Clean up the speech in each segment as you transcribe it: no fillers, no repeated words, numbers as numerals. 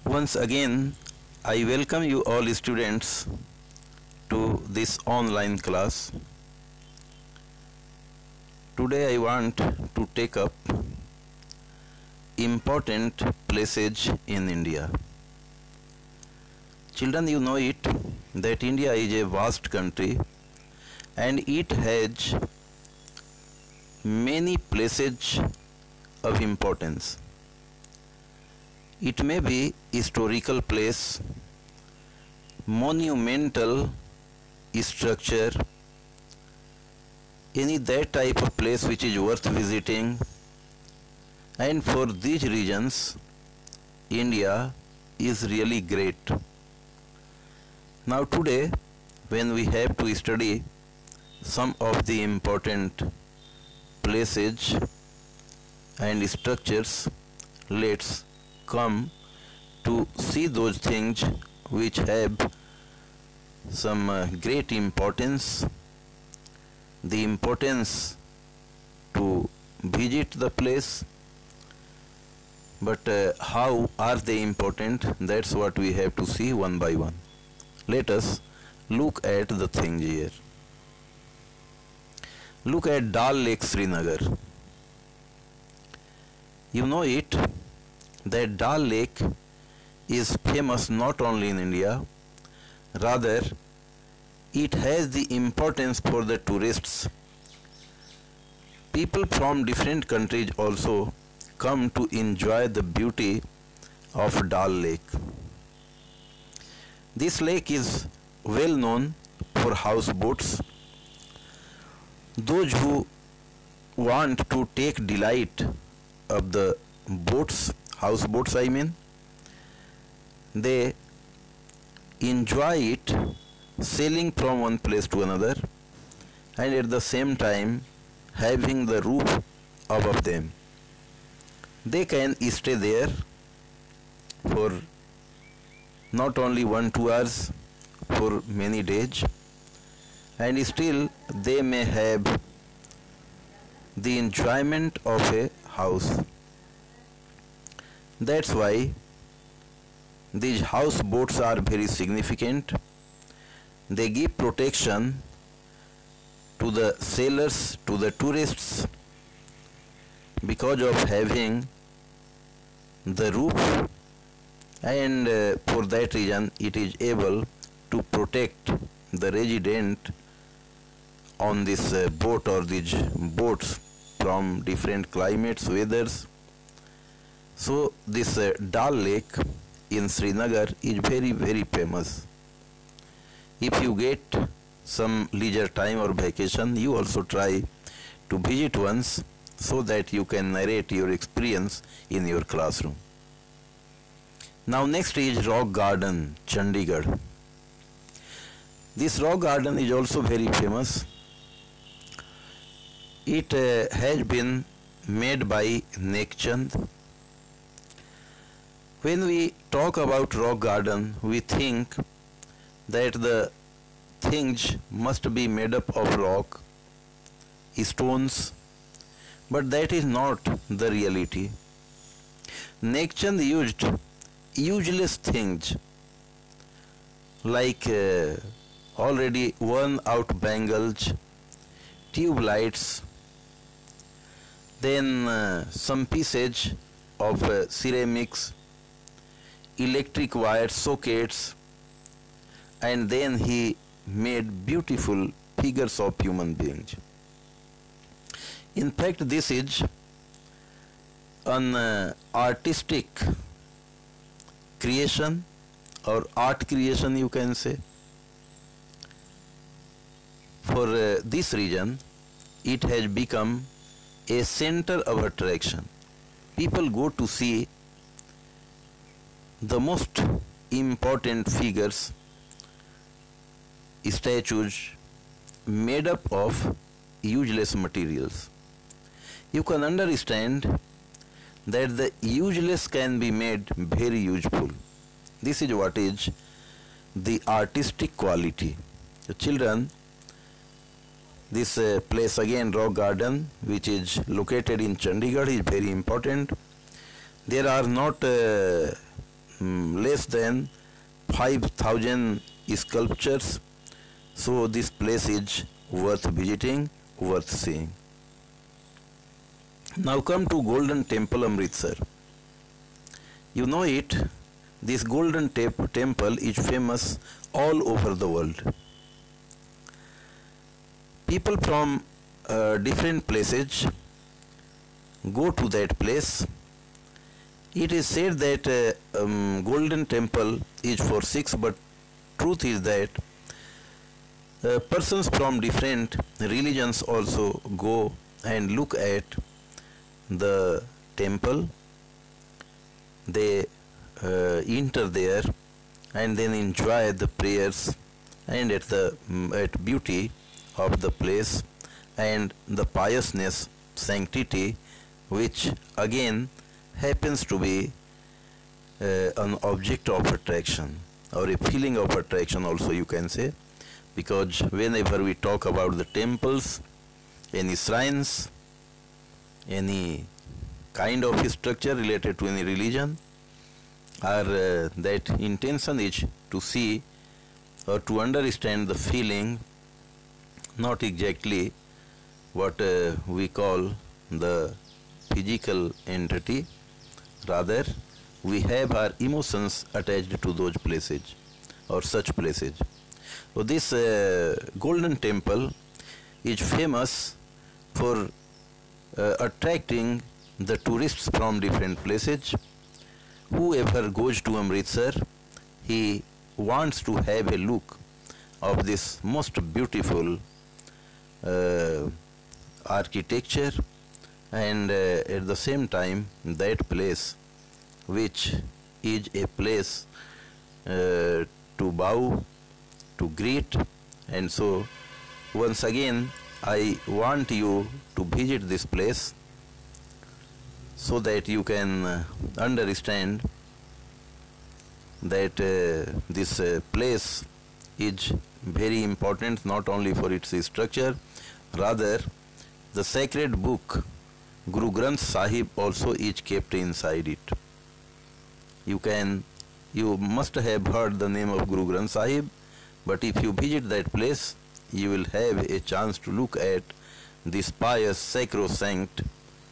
Once again, I welcome you all students to this online class. Today I want to take up important places in India. Children, you know it that India is a vast country and it has many places of importance. It may be historical place, monumental structure, any that type of place which is worth visiting, and for these reasons India is really great. Now today when we have to study some of the important places and structures, let's come to see those things which have some great importance, the importance to visit the place, but how are they important, that's what we have to see one by one. Let us look at the things here. Look at Dal Lake, Srinagar. You know it that Dal Lake is famous not only in India, rather it has the importance for the tourists. People from different countries also come to enjoy the beauty of Dal Lake. This lake is well known for houseboats. Those who want to take delight of the boats, houseboats I mean, they enjoy it sailing from one place to another and at the same time having the roof above them. They can stay there for not only 1-2 hours, for many days, and still they may have the enjoyment of a house. That's why these houseboats are very significant. They give protection to the sailors, to the tourists, because of having the roof, and for that reason it is able to protect the resident on this boat or these boats from different climates, weathers. So this Dal Lake in Srinagar is very famous. If you get some leisure time or vacation, you also try to visit once so that you can narrate your experience in your classroom. Now next is Rock Garden, Chandigarh. This rock garden is also very famous. It has been made by Nek Chand. When we talk about rock garden, we think that the things must be made up of rock, stones, but that is not the reality. Nek Chand used useless things like already worn out bangles, tube lights, then some pieces of ceramics, electric wire sockets, and then he made beautiful figures of human beings. In fact, this is an artistic creation or art creation, you can say. For this reason, it has become a center of attraction. People go to see the most important figures, statues made up of useless materials. You can understand that the useless can be made very useful. This is what is the artistic quality. The children, this place again, Rock Garden, which is located in Chandigarh, is very important. There are not less than 5,000 sculptures. So this place is worth visiting, worth seeing. Now come to Golden Temple Amritsar. You know it, this Golden Temple is famous all over the world. People from different places go to that place. It is said that Golden Temple is for Sikhs, but truth is that persons from different religions also go and look at the temple. They enter there and then enjoy the prayers and at beauty of the place and the piousness, sanctity, which again happens to be an object of attraction, or a feeling of attraction also you can say, because whenever we talk about the temples, any shrines, any kind of structure related to any religion, or that intention is to see or to understand the feeling, not exactly what we call the physical entity, rather we have our emotions attached to those places or such places. So this Golden Temple is famous for attracting the tourists from different places. Whoever goes to Amritsar, he wants to have a look of this most beautiful architecture, and at the same time that place which is a place to bow, to greet. And so once again I want you to visit this place so that you can understand that this place is very important, not only for its structure, rather the sacred book Guru Granth Sahib also is kept inside it. You must have heard the name of Guru Granth Sahib, but if you visit that place, you will have a chance to look at this pious sacrosanct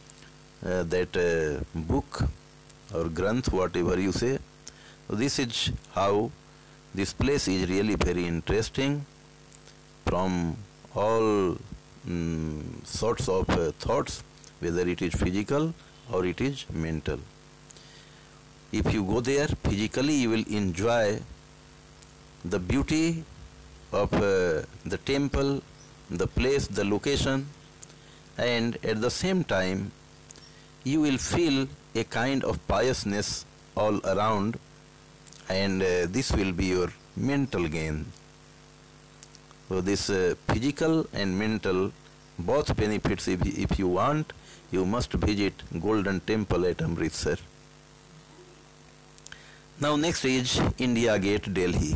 that book or Granth, whatever you say. So this is how this place is really very interesting from all sorts of thoughts, whether it is physical or it is mental. If you go there physically, you will enjoy the beauty of the temple, the place, the location, and at the same time you will feel a kind of piousness all around, and this will be your mental gain. So this physical and mental both benefits, if you want, you must visit Golden Temple at Amritsar. Now next is India Gate, Delhi.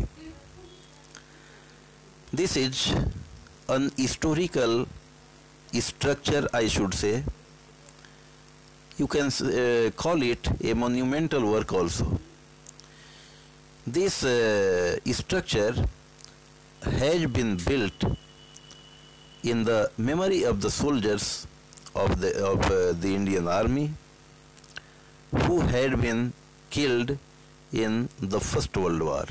This is an historical structure, I should say. You can call it a monumental work also. This structure has been built in the memory of the soldiers of the Indian Army who had been killed in the First World War.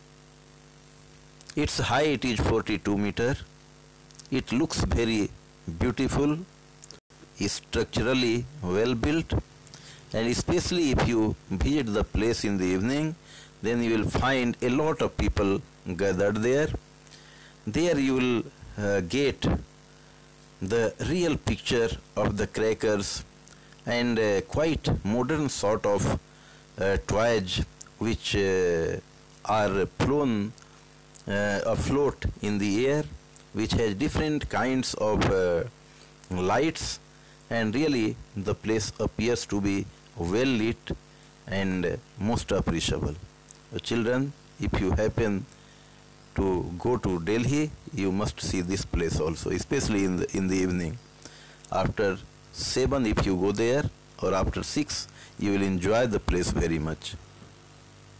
Its height is 42 meters. It looks very beautiful, is structurally well built, and especially if you visit the place in the evening, then you will find a lot of people gathered there. There you will get the real picture of the crackers and quite modern sort of toys which are flown afloat in the air, which has different kinds of lights, and really the place appears to be well lit and most appreciable. Children, if you happen to go to Delhi, you must see this place also, especially in the evening. After 7, if you go there, or after 6, you will enjoy the place very much.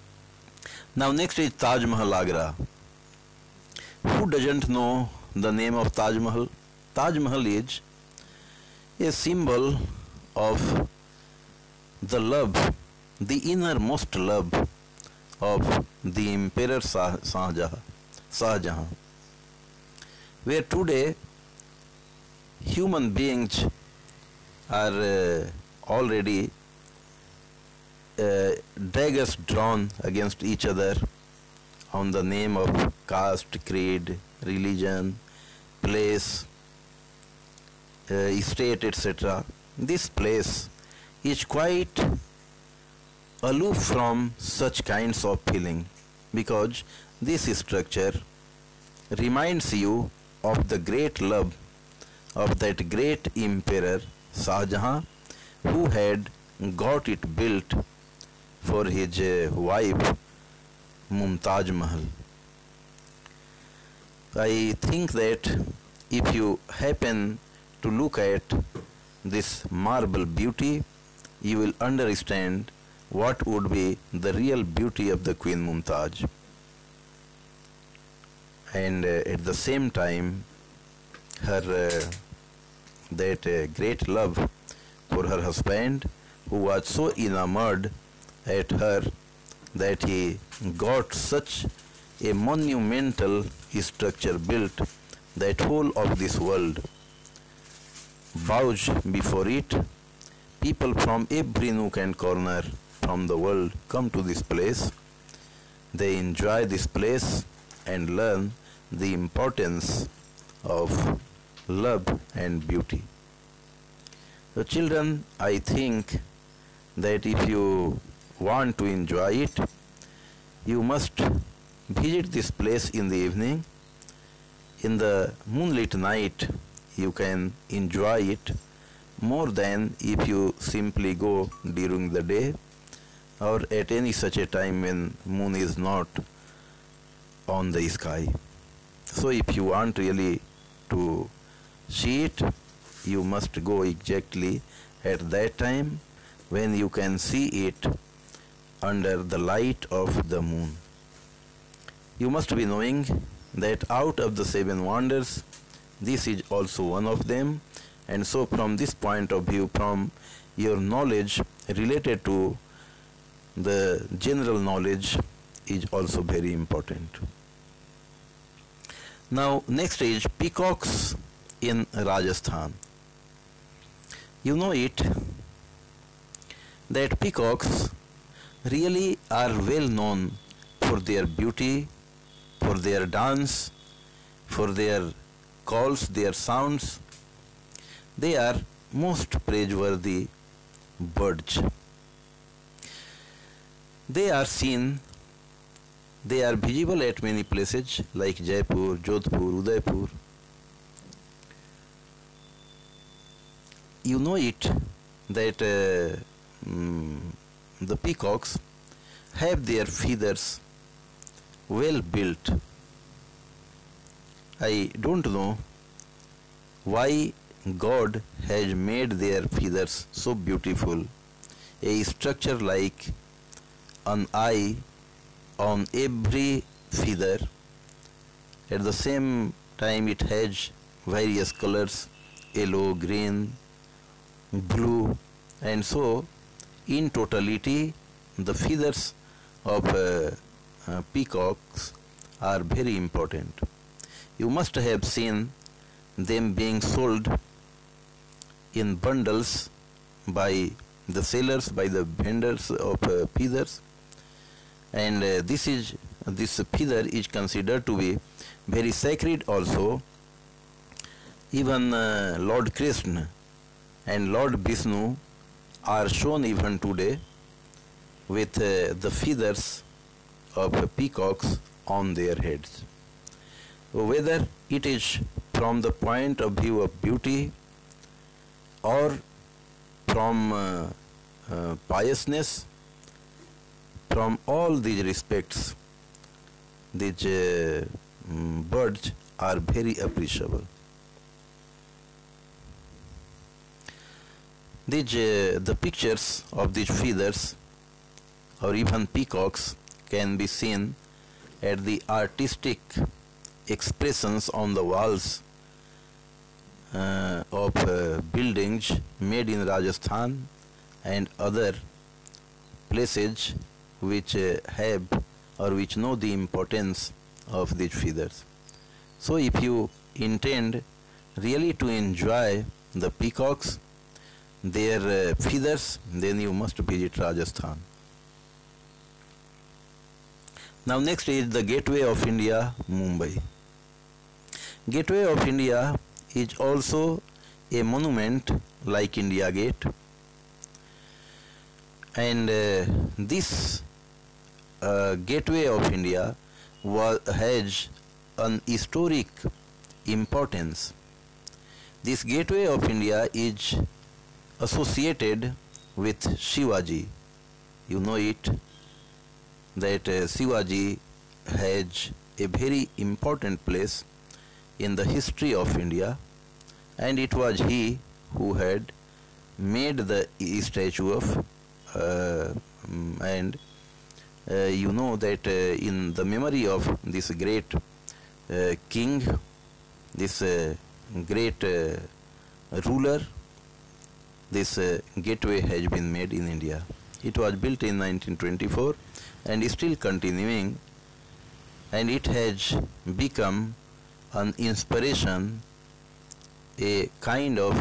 Now next is Taj Mahal, Agra. Who doesn't know the name of Taj Mahal? Taj Mahal is a symbol of the love, the innermost love of the Emperor Shahjahan, where today human beings are already daggers drawn against each other on the name of caste, creed, religion, place, state, etc. This place is quite aloof from such kinds of feeling, because this structure reminds you of the great love of that great emperor Shahjahan, who had got it built for his wife Mumtaz Mahal. I think that if you happen to look at this marble beauty, you will understand what would be the real beauty of the Queen Mumtaz. And at the same time, her that great love for her husband, who was so enamored at her that he got such a monumental structure built that whole of this world bows before it. People from every nook and corner from the world come to this place. They enjoy this place and learn the importance of love and beauty. So children, I think that if you want to enjoy it, you must visit this place in the evening. In the moonlit night, you can enjoy it more than if you simply go during the day or at any such a time when moon is not on the sky. So if you want really to see it, you must go exactly at that time when you can see it under the light of the moon. You must be knowing that out of the 7 wonders, this is also one of them, and so from this point of view, from your knowledge related to the general knowledge is also very important. Now next is peacocks in Rajasthan. You know it that peacocks really are well known for their beauty, for their dance, for their calls, their sounds. They are most praiseworthy birds. They are seen, they are visible at many places like Jaipur, Jodhpur, Udaipur. You know it that the peacocks have their feathers well built. I don't know why God has made their feathers so beautiful. A structure like an eye on every feather. At the same time, it has various colors: yellow, green, blue, and so in totality the feathers of peacocks are very important. You must have seen them being sold in bundles by the sellers, by the vendors of feathers, and this feather is considered to be very sacred also. Even Lord Krishna and Lord Vishnu are shown even today with the feathers of peacocks on their heads. Whether it is from the point of view of beauty or from piousness, from all these respects, these birds are very appreciable. The pictures of these feathers or even peacocks can be seen at the artistic expressions on the walls of buildings made in Rajasthan and other places which have or which know the importance of these feathers. So if you intend really to enjoy the peacocks, their feathers, then you must visit Rajasthan. Now next is the Gateway of India, Mumbai. Gateway of India is also a monument like India Gate, and this Gateway of India has an historic importance. This Gateway of India is associated with Shivaji. You know it, that Shivaji has a very important place in the history of India, and it was he who had made the statue of and you know that in the memory of this great king, this great ruler, this gateway has been made in India. It was built in 1924 and is still continuing, and it has become an inspiration, a kind of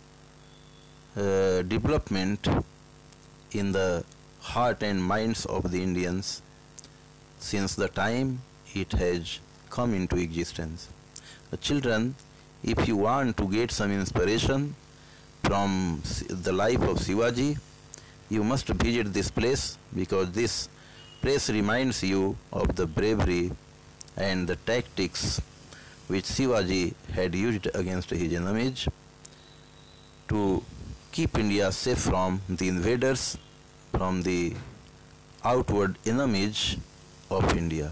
development in the heart and minds of the Indians since the time it has come into existence. Children, if you want to get some inspiration from the life of Shivaji, you must visit this place, because this place reminds you of the bravery and the tactics which Shivaji had used against his enemies to keep India safe from the invaders, from the outward enemies of India.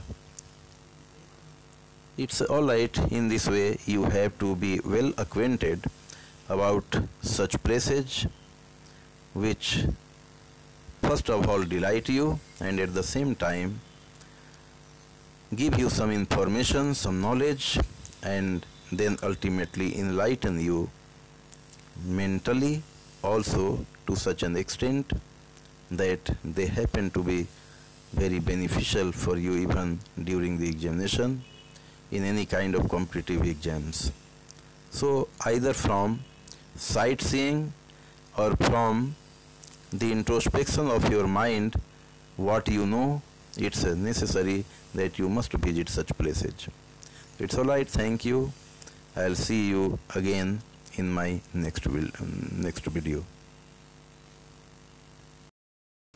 It's all right. In this way you have to be well acquainted about such places which first of all delight you and at the same time give you some information, some knowledge, and then ultimately enlighten you mentally also to such an extent that they happen to be very beneficial for you even during the examination in any kind of competitive exams. So either from sightseeing or from the introspection of your mind, what you know, it's necessary that you must visit such places. It's all right. Thank you. I'll see you again in my next video.